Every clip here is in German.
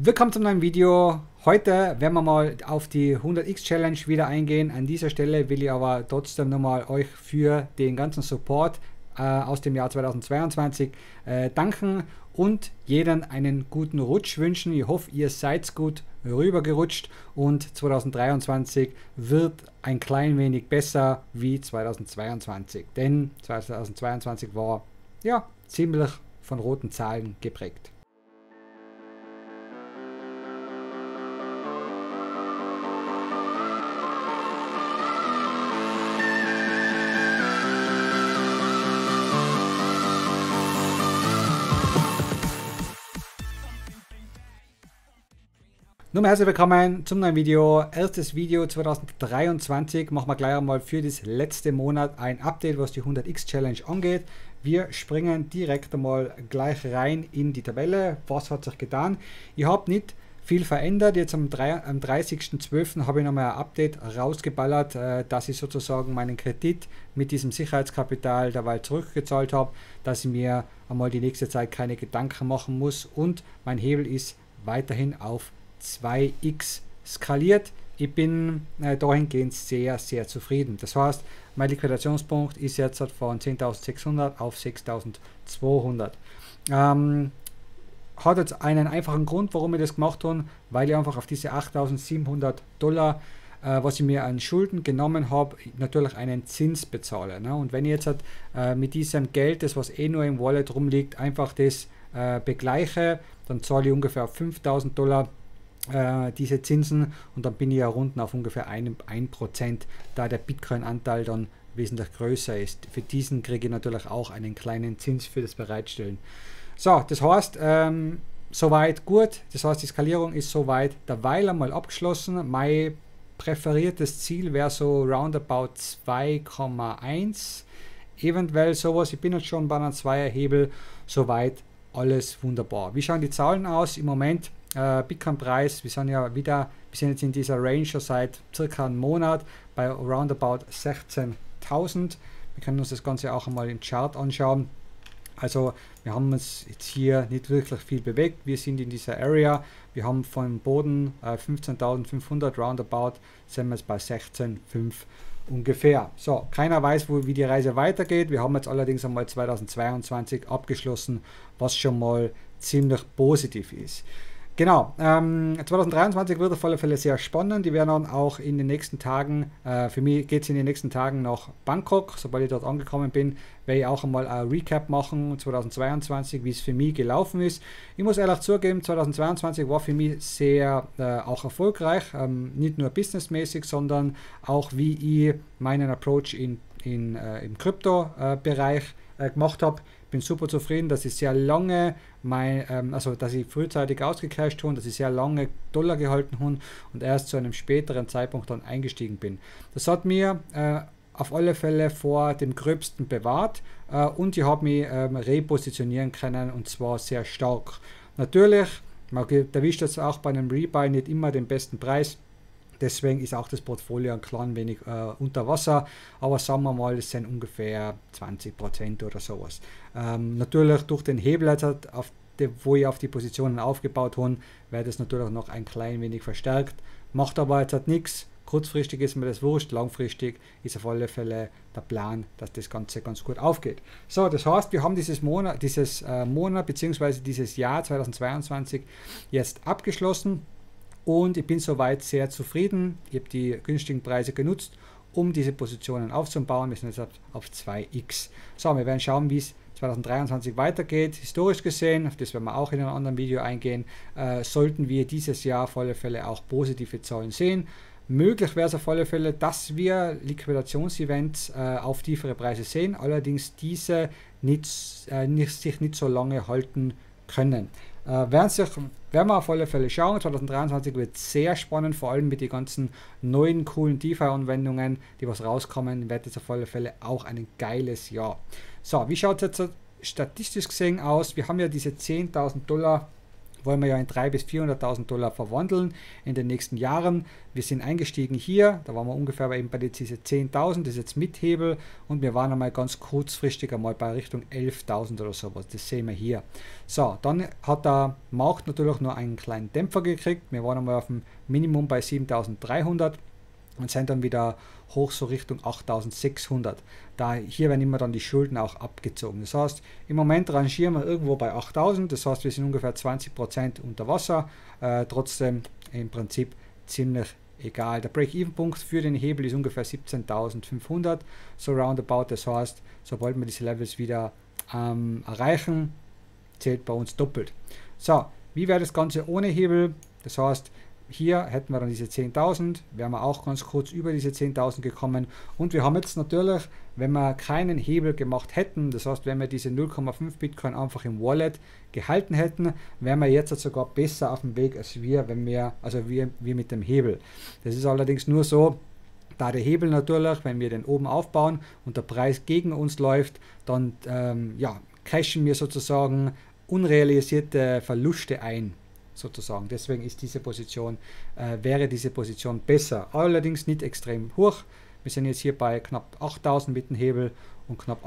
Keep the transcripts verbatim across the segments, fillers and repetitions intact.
Willkommen zum neuen Video. Heute werden wir mal auf die hundert X Challenge wieder eingehen. An dieser Stelle will ich aber trotzdem nochmal euch für den ganzen Support äh, aus dem Jahr zweitausendzweiundzwanzig äh, danken und jedem einen guten Rutsch wünschen. Ich hoffe, ihr seid gut rübergerutscht und zweitausenddreiundzwanzig wird ein klein wenig besser wie zweitausendzweiundzwanzig. Denn zweitausendzweiundzwanzig war ja ziemlich von roten Zahlen geprägt. Nun herzlich willkommen zum neuen Video. Erstes Video zweitausenddreiundzwanzig. Machen wir gleich einmal für das letzte Monat ein Update, was die hundert X Challenge angeht. Wir springen direkt einmal gleich rein in die Tabelle. Was hat sich getan? Ich habe nicht viel verändert. Jetzt am, am dreißigsten zwölften habe ich nochmal ein Update rausgeballert, äh, dass ich sozusagen meinen Kredit mit diesem Sicherheitskapital derweil zurückgezahlt habe, dass ich mir einmal die nächste Zeit keine Gedanken machen muss und mein Hebel ist weiterhin auf zwei X skaliert. Ich bin äh, dahingehend sehr, sehr zufrieden. Das heißt, mein Liquidationspunkt ist jetzt von zehntausendsechshundert auf sechstausendzweihundert. Ähm, hat jetzt einen einfachen Grund, warum ich das gemacht habe, weil ich einfach auf diese achttausendsiebenhundert Dollar, äh, was ich mir an Schulden genommen habe, natürlich einen Zins bezahle. Ne? Und wenn ich jetzt äh, mit diesem Geld, das was eh nur im Wallet rumliegt, einfach das äh, begleiche, dann zahle ich ungefähr auf fünftausend Dollar diese Zinsen und dann bin ich ja runden auf ungefähr ein Prozent, da der Bitcoin-Anteil dann wesentlich größer ist. Für diesen kriege ich natürlich auch einen kleinen Zins für das Bereitstellen. So, das heißt, ähm, soweit gut. Das heißt, die Skalierung ist soweit derweil einmal abgeschlossen. Mein präferiertes Ziel wäre so roundabout zwei Komma eins. Eventuell sowas. Ich bin jetzt schon bei einem Zweierhebel. Soweit alles wunderbar. Wie schauen die Zahlen aus? Im Moment Uh, Bitcoin-Preis, wir sind ja wieder, wir sind jetzt in dieser Range schon seit circa einem Monat bei roundabout sechzehntausend. Wir können uns das Ganze auch einmal im Chart anschauen. Also wir haben uns jetzt hier nicht wirklich viel bewegt. Wir sind in dieser Area. Wir haben vom Boden uh, fünfzehntausendfünfhundert roundabout, sind wir jetzt bei sechzehntausendfünfhundert ungefähr. So, keiner weiß, wo, wie die Reise weitergeht. Wir haben jetzt allerdings einmal zweitausendzweiundzwanzig abgeschlossen, was schon mal ziemlich positiv ist. Genau, ähm, zweitausenddreiundzwanzig wird auf alle Fälle sehr spannend. Die werden dann auch in den nächsten Tagen, äh, für mich geht es in den nächsten Tagen nach Bangkok. Sobald ich dort angekommen bin, werde ich auch einmal ein Recap machen, zweitausendzweiundzwanzig, wie es für mich gelaufen ist. Ich muss ehrlich zugeben, zweitausendzweiundzwanzig war für mich sehr äh, auch erfolgreich, ähm, nicht nur businessmäßig, sondern auch wie ich meinen Approach in, in, äh, im Krypto-Bereich äh, gemacht habe. Bin super zufrieden, dass ich sehr lange mein, ähm, also dass ich frühzeitig ausgecasht habe, dass ich sehr lange Dollar gehalten habe und erst zu einem späteren Zeitpunkt dann eingestiegen bin. Das hat mir äh, auf alle Fälle vor dem Gröbsten bewahrt äh, und ich habe mich ähm, repositionieren können und zwar sehr stark. Natürlich, man erwischt jetzt auch bei einem Rebuy nicht immer den besten Preis. Deswegen ist auch das Portfolio ein klein wenig äh, unter Wasser, aber sagen wir mal, es sind ungefähr zwanzig Prozent oder sowas. Ähm, natürlich durch den Hebel, auf die, wo ich auf die Positionen aufgebaut habe, wird es natürlich noch ein klein wenig verstärkt. Macht aber jetzt halt nichts. Kurzfristig ist mir das wurscht, langfristig ist auf alle Fälle der Plan, dass das Ganze ganz gut aufgeht. So, das heißt, wir haben dieses Monat, dieses äh, Monat bzw. dieses Jahr zweitausendzweiundzwanzig jetzt abgeschlossen. Und ich bin soweit sehr zufrieden. Ich habe die günstigen Preise genutzt, um diese Positionen aufzubauen. Wir sind jetzt auf zwei X. So, wir werden schauen, wie es zweitausenddreiundzwanzig weitergeht. Historisch gesehen, auf das werden wir auch in einem anderen Video eingehen, äh, sollten wir dieses Jahr auf alle Fälle auch positive Zahlen sehen. Möglich wäre es auf alle Fälle, dass wir Liquidationsevents äh, auf tiefere Preise sehen, allerdings diese nicht, äh, nicht, sich nicht so lange halten können. Äh, werden, sich, werden wir auf alle Fälle schauen. zweitausenddreiundzwanzig wird sehr spannend, vor allem mit den ganzen neuen coolen DeFi-Anwendungen, die was rauskommen, wird es auf alle Fälle auch ein geiles Jahr. So, wie schaut es jetzt statistisch gesehen aus? Wir haben ja diese zehntausend Dollar, wollen wir ja in dreihunderttausend bis vierhunderttausend Dollar verwandeln in den nächsten Jahren. Wir sind eingestiegen hier, da waren wir ungefähr bei, eben bei diese zehntausend, das ist jetzt mit Hebel, und wir waren einmal ganz kurzfristig einmal bei Richtung elftausend oder sowas, das sehen wir hier. So, dann hat der Markt natürlich nur einen kleinen Dämpfer gekriegt, wir waren einmal auf dem Minimum bei siebentausenddreihundert und sind dann wieder hoch so Richtung achttausendsechshundert. Da hier werden immer dann die Schulden auch abgezogen. Das heißt, im Moment rangieren wir irgendwo bei achttausend, das heißt, wir sind ungefähr zwanzig Prozent unter Wasser, äh, trotzdem im Prinzip ziemlich egal. Der Break-Even-Punkt für den Hebel ist ungefähr siebzehntausendfünfhundert, so roundabout. Das heißt, sobald wir diese Levels wieder ähm, erreichen, zählt bei uns doppelt. So, wie wäre das Ganze ohne Hebel? Das heißt, hier hätten wir dann diese zehntausend, wären wir auch ganz kurz über diese zehntausend gekommen, und wir haben jetzt natürlich, wenn wir keinen Hebel gemacht hätten, das heißt, wenn wir diese null Komma fünf Bitcoin einfach im Wallet gehalten hätten, wären wir jetzt sogar besser auf dem Weg als wir, wenn wir, also wir, wir mit dem Hebel. Das ist allerdings nur so, da der Hebel natürlich, wenn wir den oben aufbauen und der Preis gegen uns läuft, dann ähm, ja, cashen wir sozusagen unrealisierte Verluste ein. Sozusagen. Deswegen ist diese Position, äh, wäre diese Position besser. Allerdings nicht extrem hoch. Wir sind jetzt hier bei knapp achttausend mit dem Hebel und knapp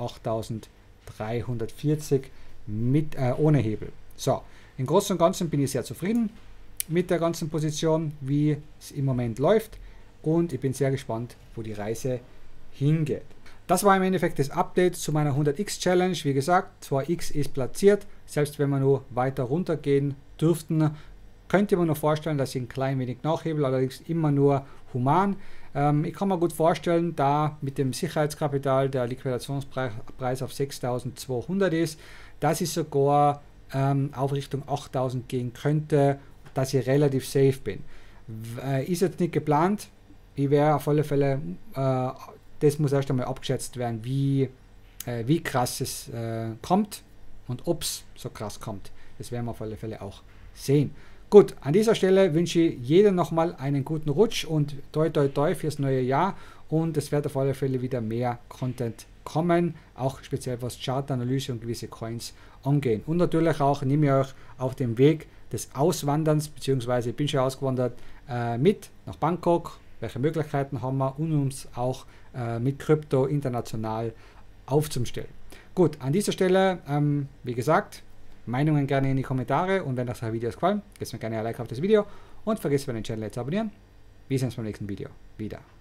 achttausenddreihundertvierzig mit, äh, ohne Hebel. So, im Großen und Ganzen bin ich sehr zufrieden mit der ganzen Position, wie es im Moment läuft, und ich bin sehr gespannt, wo die Reise hingeht. Das war im Endeffekt das Update zu meiner hundert X Challenge. Wie gesagt, zwei X ist platziert. Selbst wenn wir nur weiter runter gehen dürften, könnte man noch vorstellen, dass ich ein klein wenig nachhebel, allerdings immer nur human. Ähm, ich kann mir gut vorstellen, da mit dem Sicherheitskapital der Liquidationspreis auf sechstausendzweihundert ist, dass ich sogar ähm, auf Richtung achttausend gehen könnte, dass ich relativ safe bin. Äh, ist jetzt nicht geplant. Ich wäre auf alle Fälle, äh, das muss erst einmal abgeschätzt werden, wie, äh, wie krass es äh, kommt und ob es so krass kommt. Das werden wir auf alle Fälle auch sehen. Gut, an dieser Stelle wünsche ich jedem nochmal einen guten Rutsch und toi toi toi fürs neue Jahr, und es wird auf alle Fälle wieder mehr Content kommen, auch speziell was Chartanalyse und gewisse Coins angehen. Und natürlich auch nehme ich euch auf dem Weg des Auswanderns, beziehungsweise ich bin schon ausgewandert, äh, mit nach Bangkok. Welche Möglichkeiten haben wir, um uns auch äh, mit Krypto international aufzustellen. Gut, an dieser Stelle, ähm, wie gesagt, Meinungen gerne in die Kommentare, und wenn euch die Videos gefallen, gebt mir gerne ein Like auf das Video und vergesst den Channel zu abonnieren. Wir sehen uns beim nächsten Video wieder.